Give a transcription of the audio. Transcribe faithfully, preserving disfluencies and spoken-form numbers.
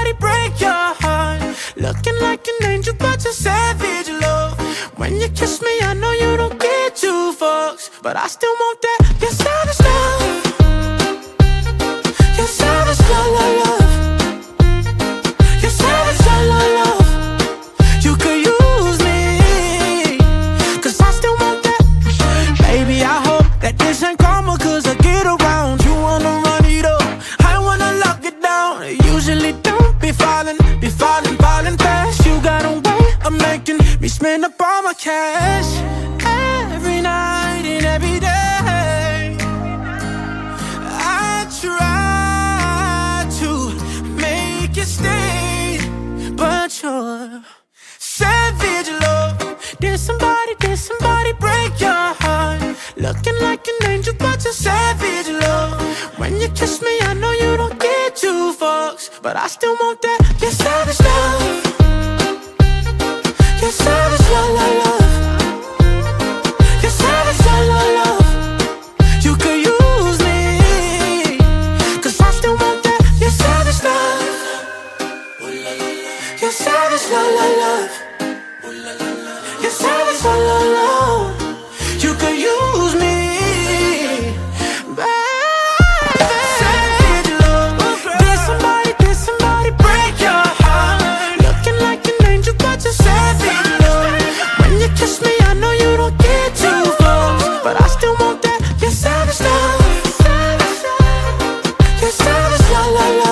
somebody break your heart. Looking like an angel, but you're savage, love. When you kiss me, I know you don't get two fucks, but I still want that. You're savage love. You're savage love, love, love. You're savage love, love, love. You could use me, cause I still want that. Baby, I hope that this ain't karma, cause I get around. You wanna run it up, I wanna lock it down. Usually don't be falling, be falling, falling fast. You got a way of making me spend up all my cash. Every night and every day I try to make you stay, but you're savage love. Did somebody, did somebody break your heart? Looking like an angel, but you're savage love. When you kiss me, I know you don't get two fucks, but I still want that. You're savage love. You're savage love, love, love. You're savage love, love, love. You could use me, cause I still want that. You're savage love. You're savage love, love, love. You're savage love, love, love. You could use me, baby. Savage love. Did somebody, did somebody break your heart? Looking like an angel, but you're savage love. When you kiss me, I know you don't get two fucks, but I still want that. You're savage love. You're savage love, love, love.